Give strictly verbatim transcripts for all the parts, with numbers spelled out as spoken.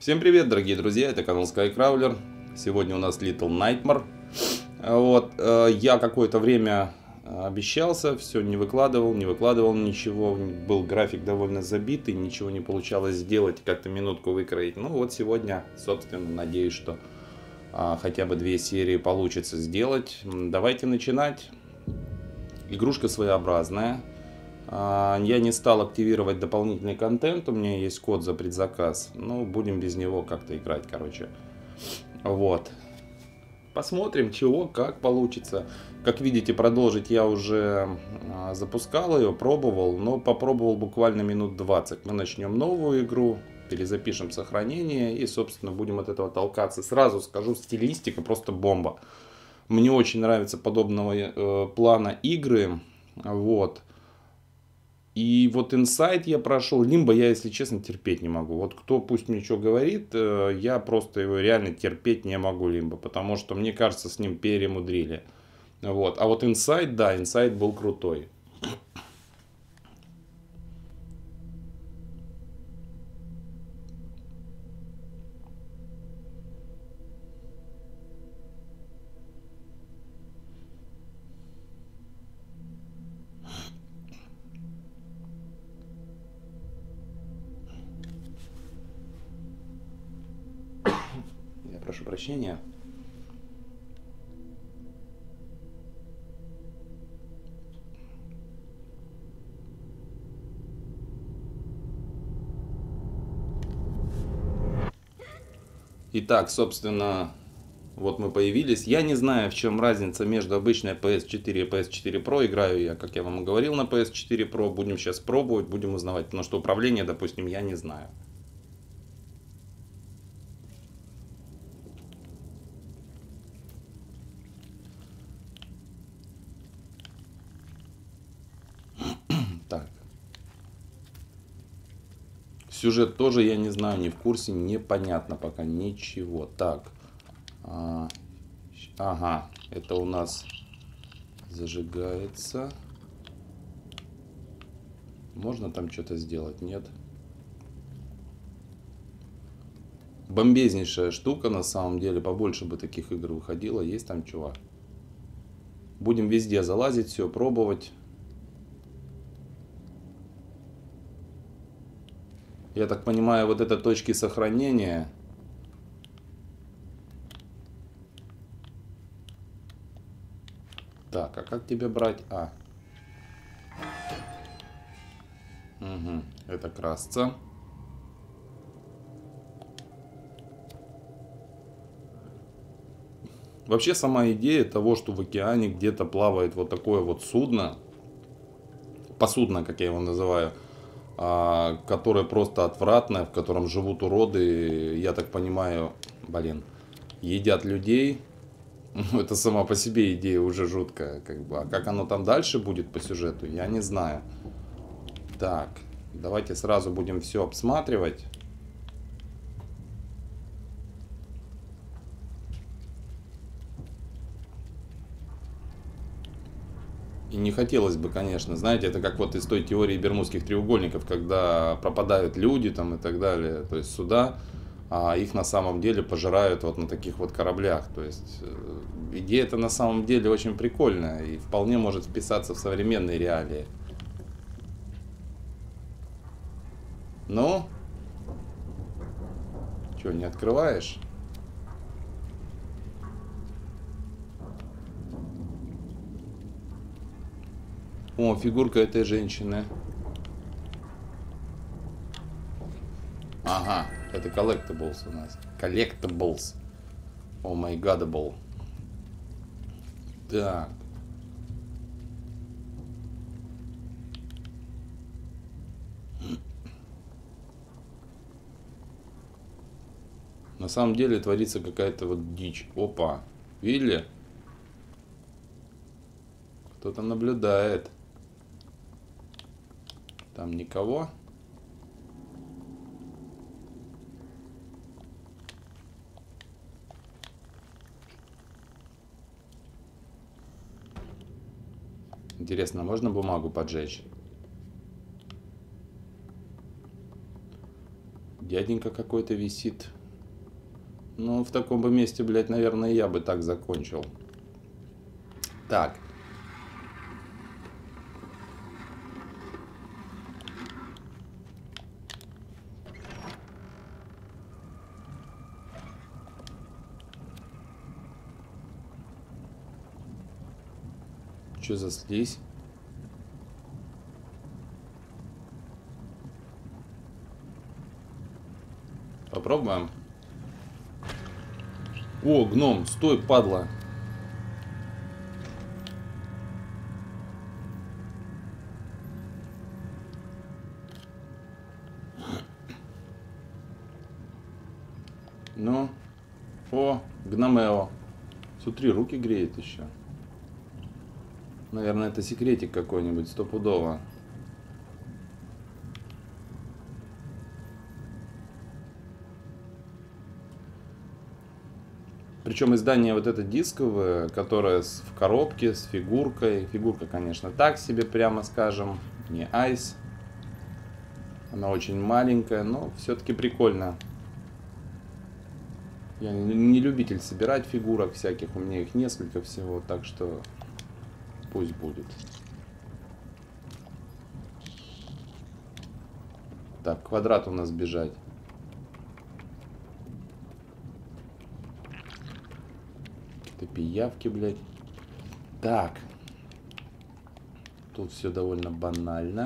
Всем привет, дорогие друзья, это канал SkyCrawler. Сегодня у нас Little Nightmare. Вот, э, я какое-то время обещался, все не выкладывал, не выкладывал ничего. Был график довольно забитый, ничего не получалось сделать, как-то минутку выкроить. Ну вот сегодня, собственно, надеюсь, что а, хотя бы две серии получится сделать. Давайте начинать. Игрушка своеобразная. Я не стал активировать дополнительный контент, у меня есть код за предзаказ, но будем без него как-то играть, короче. Вот. Посмотрим, чего, как получится. Как видите, продолжить я уже запускал ее, пробовал, но попробовал буквально минут двадцать. Мы начнем новую игру, перезапишем сохранение и, собственно, будем от этого толкаться. Сразу скажу, стилистика просто бомба. Мне очень нравится подобного э, плана игры, вот. И вот Inside я прошел, Limbo я, если честно, терпеть не могу. Вот кто пусть мне что говорит, я просто его реально терпеть не могу, Limbo, потому что, мне кажется, с ним перемудрили. Вот. А вот Inside, да, Inside был крутой. Я прошу прощения. Итак, собственно, вот мы появились. Я не знаю, в чем разница между обычной пи эс четыре и пи эс четыре про. Играю я, как я вам и говорил, на пи эс четыре про. Будем сейчас пробовать, будем узнавать. Потому что управление, допустим, я не знаю. Так. Сюжет тоже я не знаю, не в курсе, непонятно пока ничего. Так. А, ага, это у нас зажигается. Можно там что-то сделать? Нет. Бомбезнейшая штука на самом деле. Побольше бы таких игр выходило. Есть там чувак. Будем везде залазить, все пробовать. Я так понимаю, вот это точки сохранения. Так, а как тебе брать? А. Угу, это красца. Вообще сама идея того, что в океане где-то плавает вот такое вот судно, посудно, как я его называю, которое просто отвратное, в котором живут уроды, я так понимаю, блин, едят людей. Это сама по себе идея уже жуткая, как бы. А как оно там дальше будет по сюжету, я не знаю. Так, давайте сразу будем все обсматривать. И не хотелось бы, конечно, знаете, это как вот из той теории бермудских треугольников, когда пропадают люди там и так далее, то есть суда, а их на самом деле пожирают вот на таких вот кораблях. То есть идея-то на самом деле очень прикольная и вполне может вписаться в современные реалии. Ну? Что, не открываешь? О, фигурка этой женщины. Ага, это collectibles у нас. Collectibles. О май гадабл. Так. На самом деле творится какая-то вот дичь. Опа. Видели? Кто-то наблюдает. Там никого. Интересно, можно бумагу поджечь? Дяденька какой-то висит. Ну, в таком бы месте, блядь, наверное, я бы так закончил. Так. Что за слизь? Попробуем. О, гном, стой, падла. Ну, о, гномео. Смотри, руки греет еще. Наверное, это секретик какой-нибудь, стопудово. Причем издание вот это дисковое, которое с, в коробке с фигуркой. Фигурка, конечно, так себе, прямо скажем, не айс. Она очень маленькая, но все-таки прикольно. Я не, не любитель собирать фигурок всяких, у меня их несколько всего, так что пусть будет. Так, квадрат у нас бежать. Пиявки, блядь. Так. Тут все довольно банально.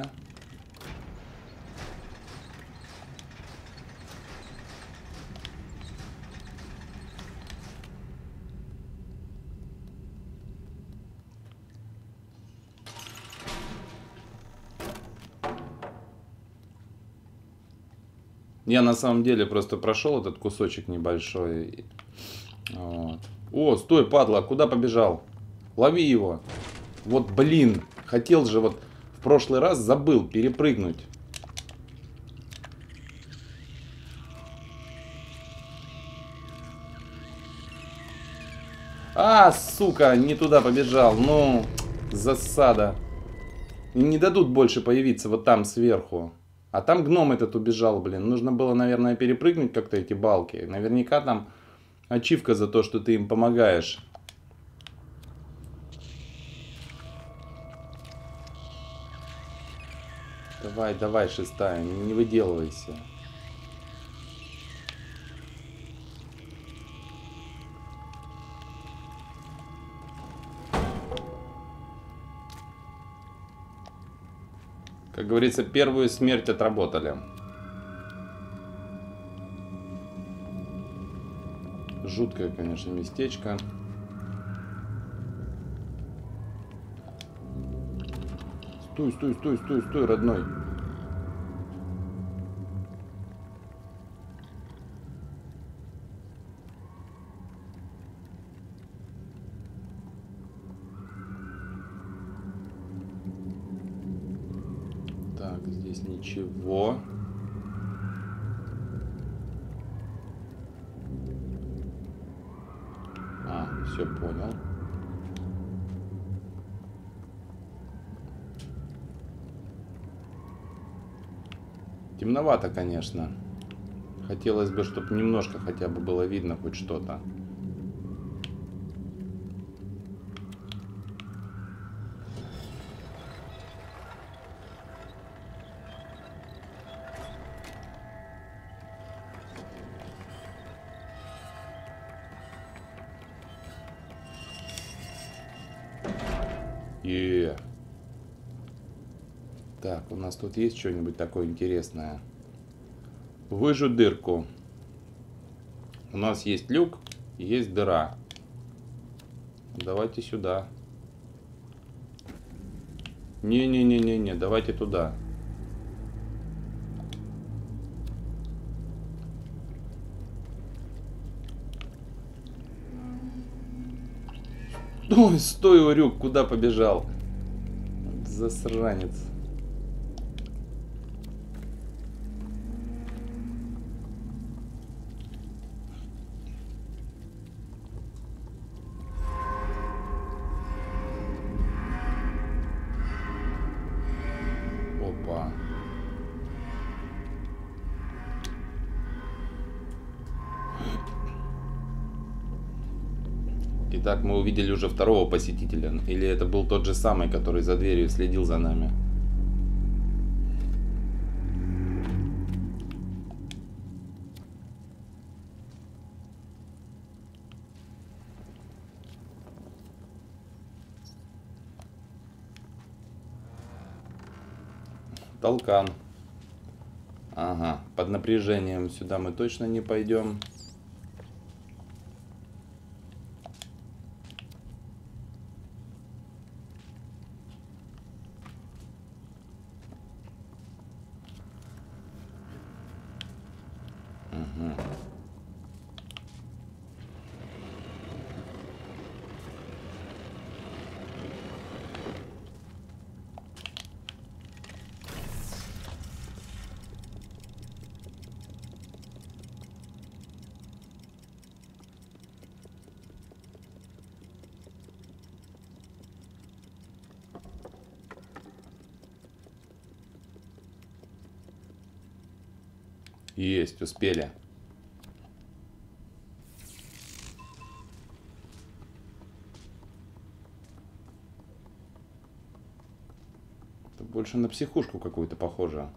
Я на самом деле просто прошел этот кусочек небольшой. Вот. О, стой, падла, куда побежал? Лови его. Вот, блин, хотел же вот в прошлый раз забыл перепрыгнуть. А, сука, не туда побежал. Ну, засада. Не дадут больше появиться вот там сверху. А там гном этот убежал, блин. Нужно было, наверное, перепрыгнуть как-то эти балки. Наверняка там ачивка за то, что ты им помогаешь. Давай, давай, шестая, не выделывайся. Как говорится, первую смерть отработали. Жуткое, конечно, местечко. Стой, стой, стой, стой, стой, родной. Так, здесь ничего. А, все понял. Темновато, конечно. Хотелось бы, чтобы немножко хотя бы было видно хоть что-то. Е-е-е. Так, у нас тут есть что-нибудь такое интересное? Выжу дырку. У нас есть люк и есть дыра. Давайте сюда. Не-не-не-не-не, давайте туда. Ой, стой, урюк, куда побежал? Засранец. Опа. Итак, мы увидели уже второго посетителя. Или это был тот же самый, который за дверью следил за нами? Толкан. Ага, под напряжением сюда мы точно не пойдем. Угу. Есть, успели. Это больше на психушку какую-то похоже.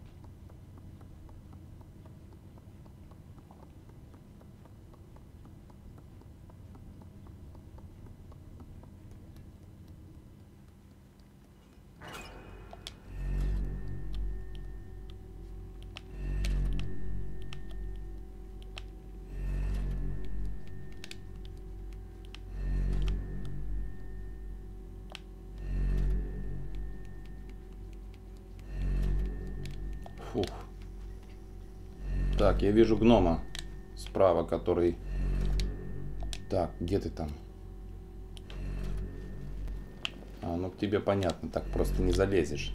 Фух. Так, я вижу гнома справа, который... Так, где ты там? А, ну к тебе понятно, так просто не залезешь.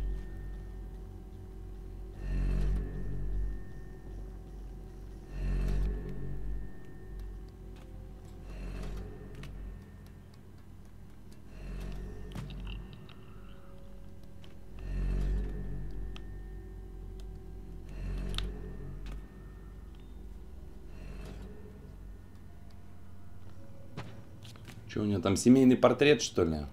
Что у него там, семейный портрет, что ли?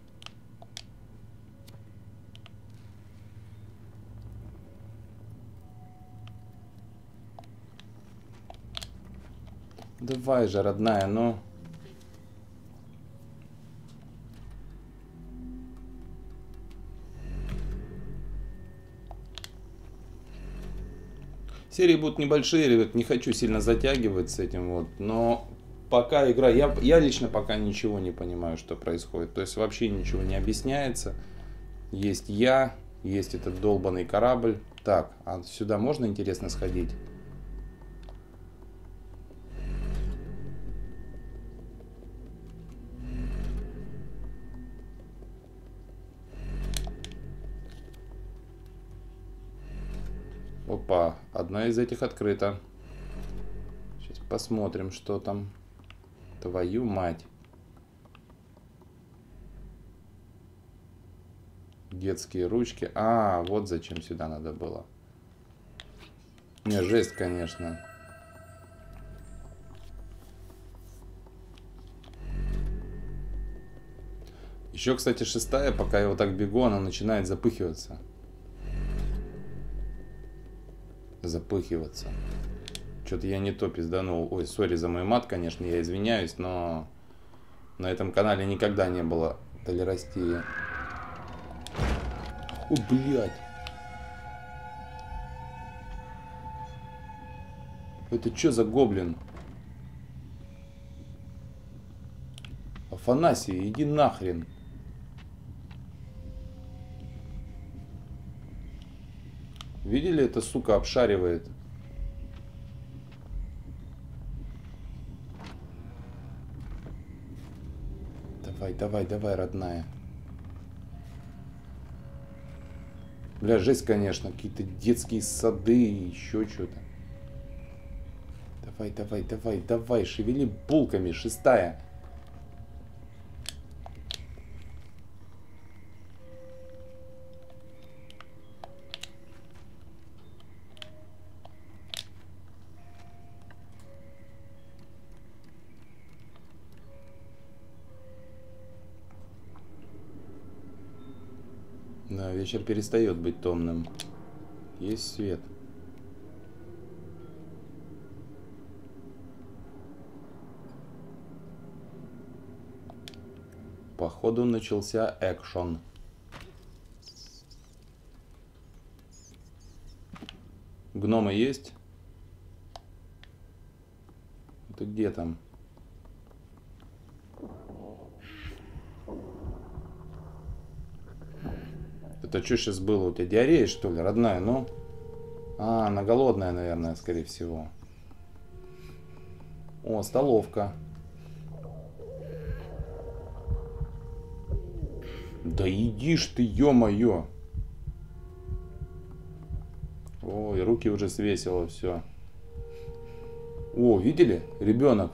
Давай же, родная, ну. Серии будут небольшие, ребят, не хочу сильно затягивать с этим вот, но пока игра, я, я лично пока ничего не понимаю, что происходит, то есть вообще ничего не объясняется. Есть я, есть этот долбанный корабль. Так, а сюда можно, интересно, сходить? Опа, одна из этих открыта. Сейчас посмотрим, что там. Твою мать. Детские ручки. А, вот зачем сюда надо было. Не, жесть, конечно. Еще, кстати, шестая, пока я вот так бегу, она начинает запыхиваться. Запыхиваться. Что-то я не то пизданул. Ой, сори за мой мат, конечно, я извиняюсь, но на этом канале никогда не было толерастии. О, блядь. Это что за гоблин? Афанасий, иди нахрен. Видели, эта сука обшаривает? Давай, давай, давай, родная. Бля, жесть, конечно. Какие-то детские сады и еще что-то. Давай, давай, давай, давай. Шевели булками. Шестая. Да, вечер перестает быть томным. Есть свет. Походу начался экшон. Гномы есть? Ты где там? Это что сейчас было? У тебя диарея, что ли, родная? Ну? А, она голодная, наверное, скорее всего. О, столовка. Да иди ж ты, ё-моё. Ой, руки уже свесило, все. О, видели? Ребенок.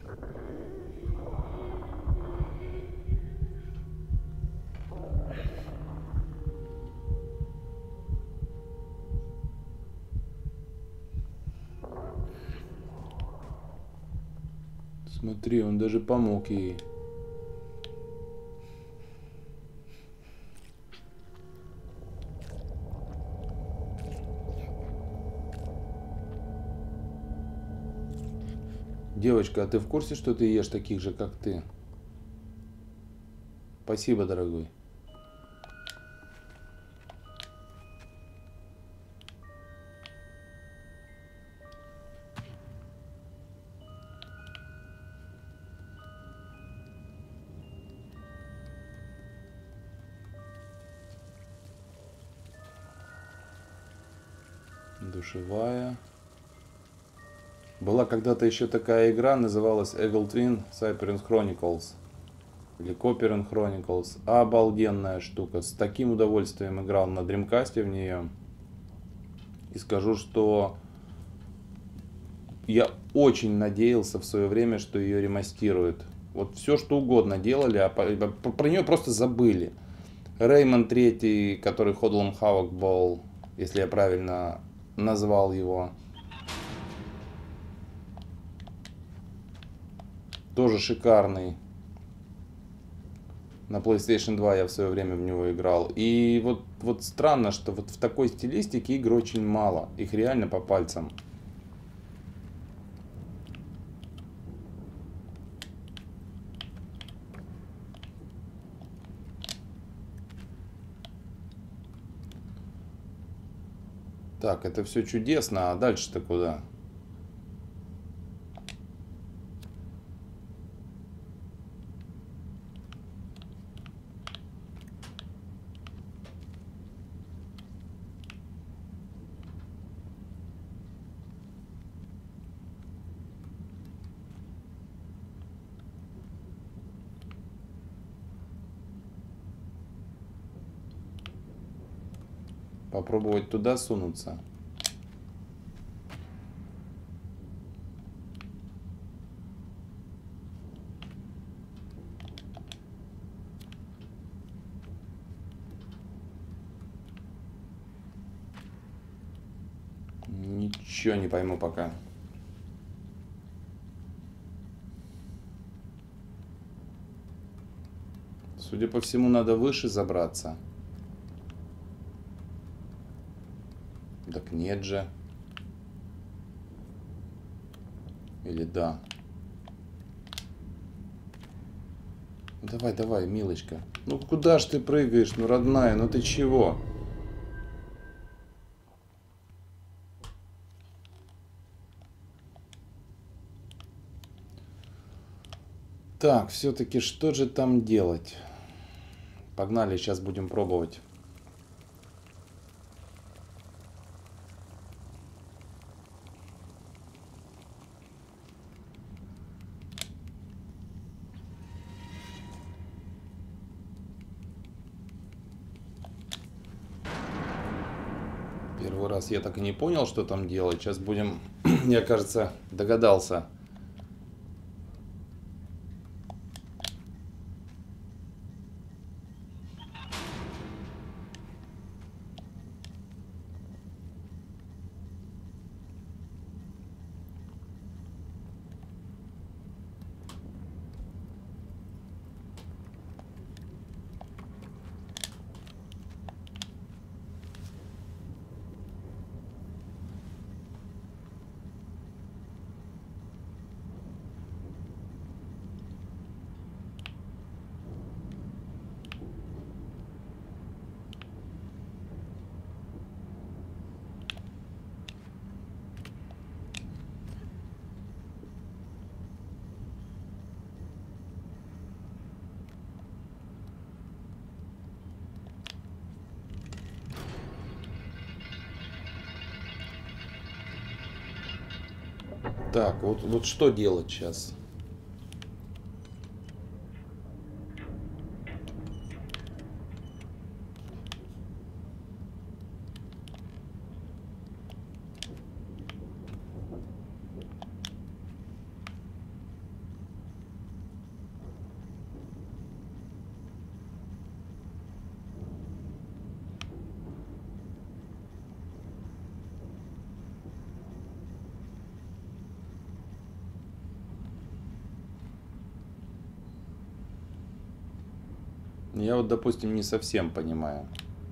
Смотри, он даже помог ей. Девочка, а ты в курсе, что ты ешь таких же, как ты? Спасибо, дорогой. Душевая. Была когда-то еще такая игра, называлась Evil Twin Cyprian Chronicles. Или Copperan Chronicles. Обалденная штука. С таким удовольствием играл на Dreamcast в нее. И скажу, что я очень надеялся в свое время, что ее ремастируют. Вот все, что угодно делали, а про, про нее просто забыли. Реймон третий, который Hoodlum Havoc Ball, если я правильно назвал его. Тоже шикарный. На PlayStation два я в свое время в него играл. И вот, вот странно, что вот в такой стилистике игр очень мало. Их реально по пальцам. Так, это все чудесно, а дальше-то куда? Попробовать туда сунуться. Ничего не пойму пока. Судя по всему, надо выше забраться. Так нет же. Или да. Давай, давай, милочка. Ну куда ж ты прыгаешь, ну родная, ну ты чего? Так, все-таки что же там делать? Погнали, сейчас будем пробовать. Первый раз я так и не понял, что там делать. Сейчас будем, я, кажется, догадался. Так, вот, вот что делать сейчас? Я вот, допустим, не совсем понимаю.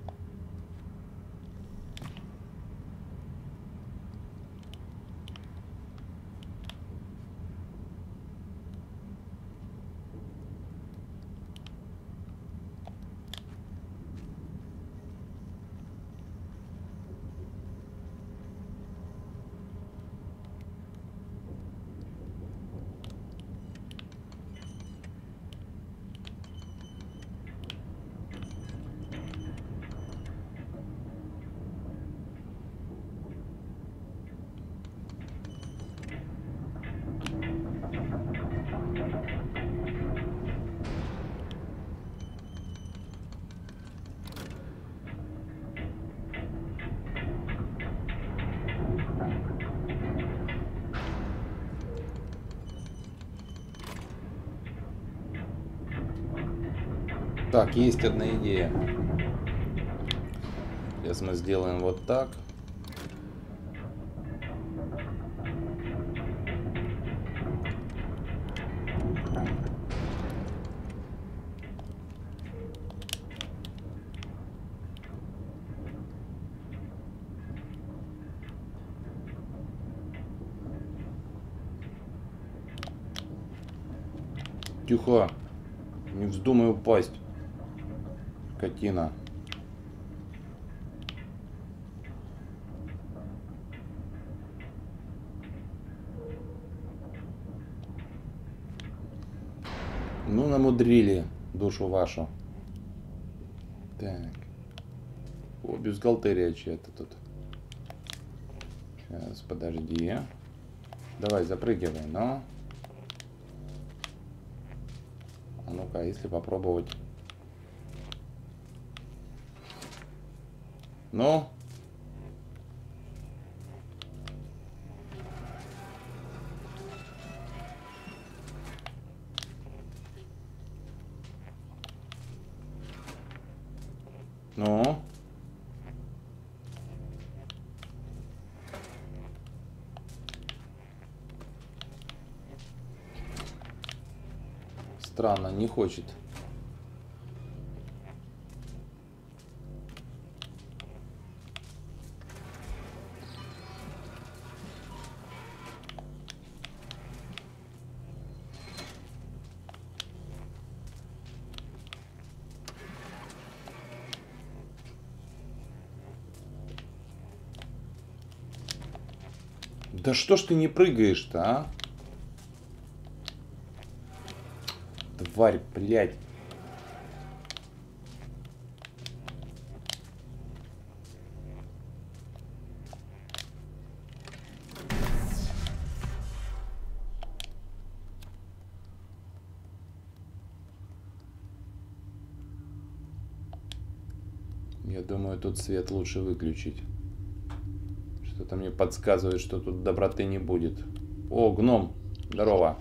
Так, есть одна идея. Сейчас мы сделаем вот так. Тихо. Не вздумай упасть. Скотина. Ну, намудрили душу вашу. Так. О, бюстгальтерия чья-то тут. Сейчас, подожди. Давай, запрыгивай, но... А ну-ка, если попробовать... Ну? Ну? Странно, не хочет. Да что ж ты не прыгаешь-то, а? Тварь, блядь. Я думаю, тут свет лучше выключить. Что-то мне подсказывает, что тут доброты не будет. О, гном, здорово.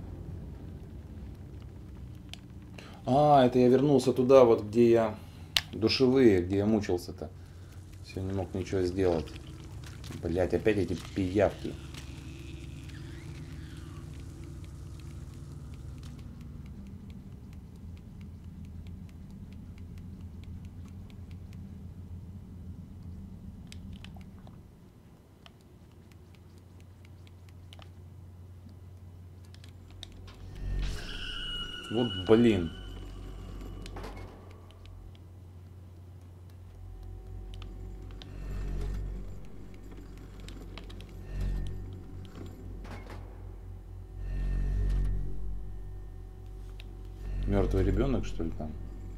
А, это я вернулся туда, вот где я Душевые, где я мучился-то. Все не мог ничего сделать. Блять, опять эти пиявки. Вот блин. Мертвый ребенок, что ли, там?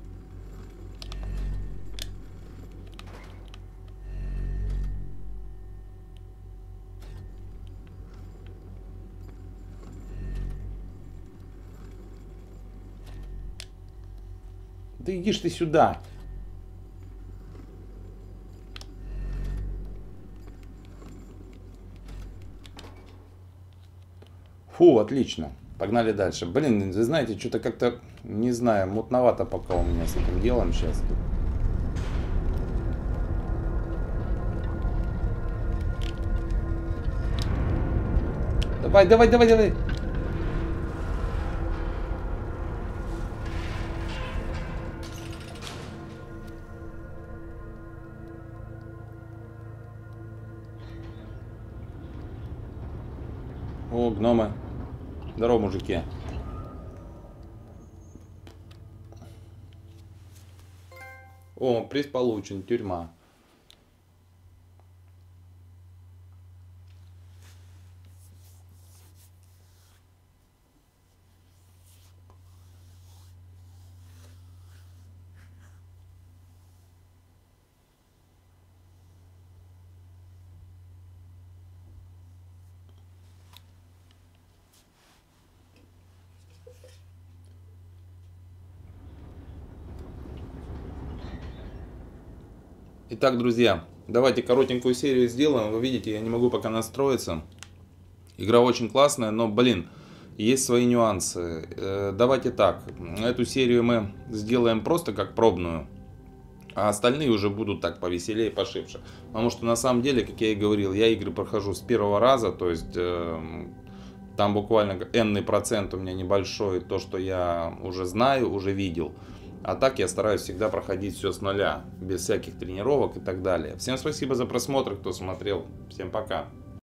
Да иди ж ты сюда. Фу, отлично. Погнали дальше. Блин, вы знаете, что-то как-то, не знаю, мутновато пока у меня с этим делом сейчас. Давай, давай, давай, давай. О, гномы. Здорово, мужики. О, приз получен, тюрьма. Итак, друзья, давайте коротенькую серию сделаем. Вы видите, я не могу пока настроиться. Игра очень классная, но, блин, есть свои нюансы. Э, давайте так, эту серию мы сделаем просто как пробную, а остальные уже будут так повеселее, пошибше. Потому что на самом деле, как я и говорил, я игры прохожу с первого раза, то есть э, там буквально энный процент у меня небольшой, то, что я уже знаю, уже видел. А так я стараюсь всегда проходить все с нуля, без всяких тренировок и так далее. Всем спасибо за просмотр, кто смотрел. Всем пока.